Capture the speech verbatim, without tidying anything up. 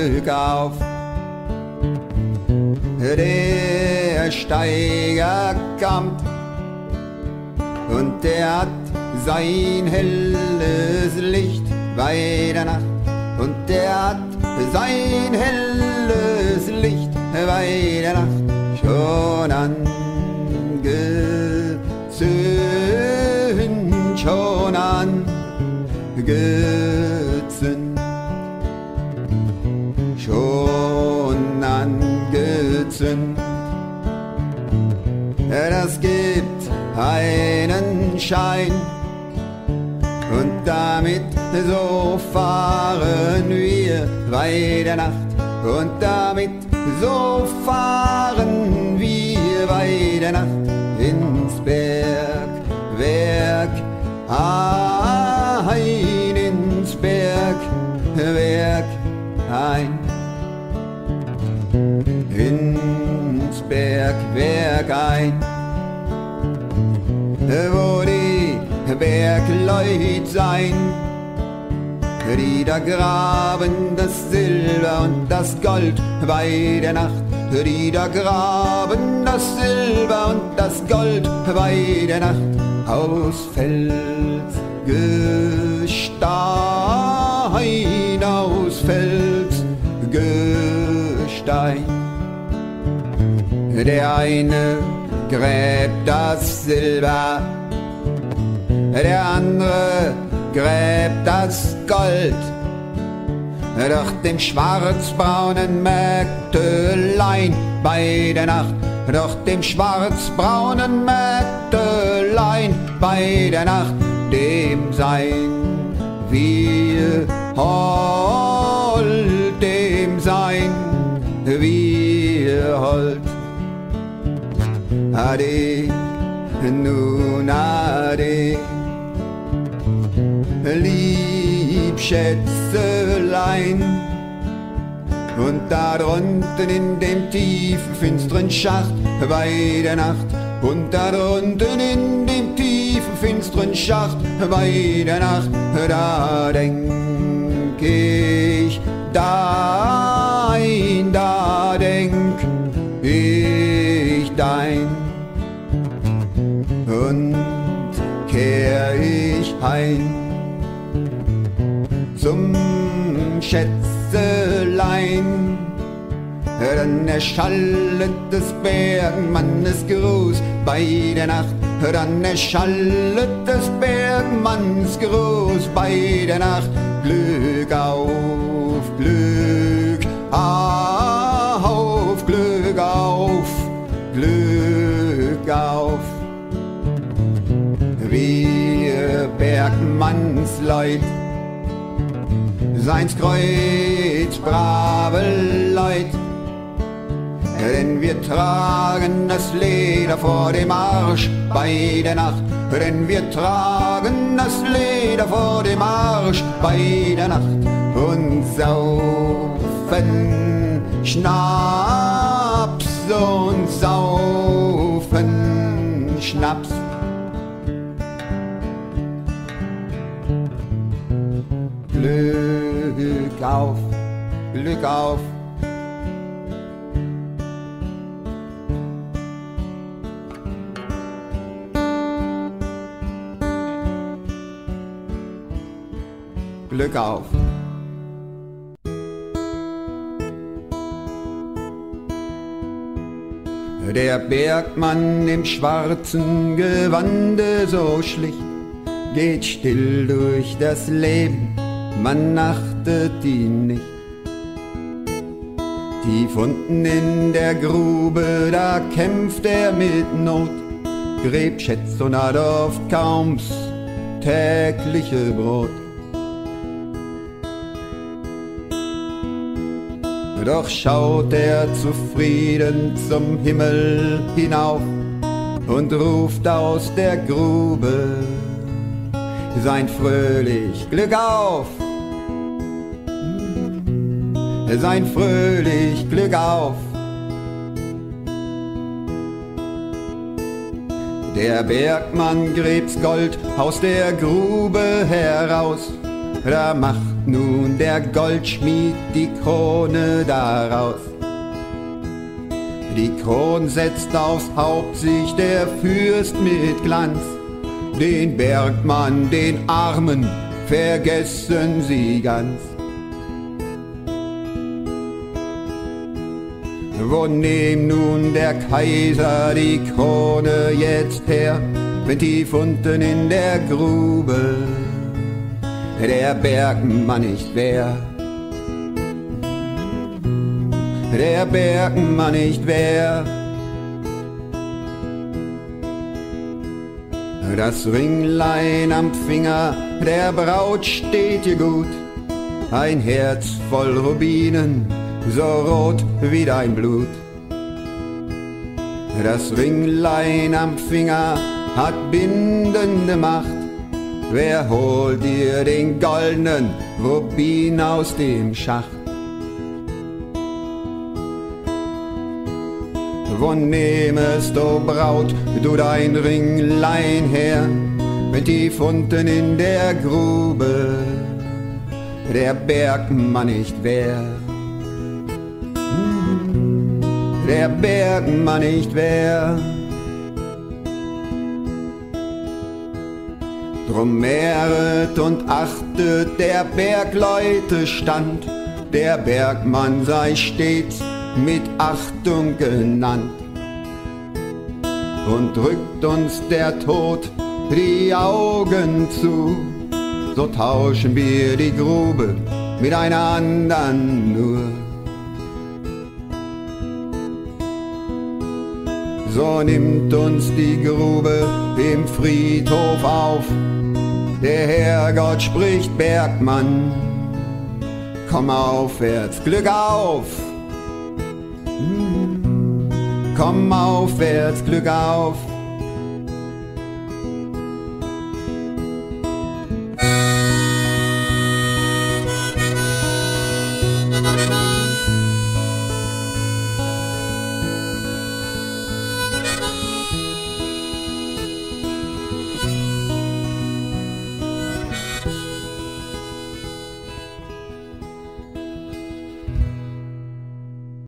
Glück auf. Der Steiger kommt und der hat sein helles Licht bei der Nacht. Und der hat sein helles Licht bei der Nacht schon angezündet, schon angezündet, schon angezündet. Das gibt einen Schein und damit so fahren wir bei der Nacht. Und damit so fahren wir bei der Nacht ins Bergwerk ein, ins Bergwerk ein, ins Bergwerk ein, wo die Bergleut sein, die da graben das Silber und das Gold bei der Nacht, die da graben das Silber und das Gold bei der Nacht aus Felsgestein, aus Felsgestein. Der eine gräbt das Silber, der andere gräbt das Gold, doch dem schwarzbraunen Mägdelein bei der Nacht, doch dem schwarzbraunen Mägdelein bei der Nacht, dem sein wir hold, dem sein wir hold. Ade, nun ade, lieb Schätzelein, und da drunten in dem tiefen, finsteren Schacht bei der Nacht, und da drunten in dem tiefen, finsteren Schacht bei der Nacht, da denk ich dein, da denk ich dein, und kehr ich heim zum Schätzelein. Dann erschallet des Bergmannes Gruß bei der Nacht, dann erschallet des Bergmanns Gruß bei der Nacht. Glück auf, Glück auf, Glück auf, Glück auf. Wir Bergmannsleut, seins Kreuz brave Leut, denn wir tragen das Leder vor dem Arsch bei der Nacht, denn wir tragen das Leder vor dem Arsch bei der Nacht und saufen Schnaps und saufen Schnaps. Glück auf, Glück auf. Glück auf. Der Bergmann im schwarzen Gewande so schlicht geht still durch das Leben, man achtet ihn nicht. Tief unten in der Grube, da kämpft er mit Not, gräbt Schätze und hat oft kaum's tägliche Brot. Doch schaut er zufrieden zum Himmel hinauf und ruft aus der Grube sein fröhlich Glück auf, sein fröhlich Glück auf. Der Bergmann gräbt's Gold aus der Grube heraus da macht nun der Goldschmied die Krone daraus. Die Kron setzt aufs Haupt sich der Fürst mit Glanz, den Bergmann, den Armen, vergessen sie ganz. Wo nehm nun der Kaiser die Krone jetzt her, wenn tief unten in der Grube der Bergmann nicht wär? Der Bergmann nicht wär. Das Ringlein am Finger der Braut steht ihr gut, ein Herz voll Rubinen, so rot wie dein Blut. Das Ringlein am Finger hat bindende Macht, wer holt dir den goldenen Rubin aus dem Schacht? Wo nehmest, o Braut, du dein Ringlein her, wenn tief unten in der Grube der Bergmann nicht wär? Der Bergmann nicht wär. Drum mehret und achtet der Bergleute Stand, der Bergmann sei stets mit Achtung genannt. Und drückt uns der Tod die Augen zu, so tauschen wir die Grube mit einer andern nur. So nimmt uns die Grube im Friedhof auf, der Herrgott spricht: Bergmann, komm aufwärts, Glück auf! Komm aufwärts, Glück auf!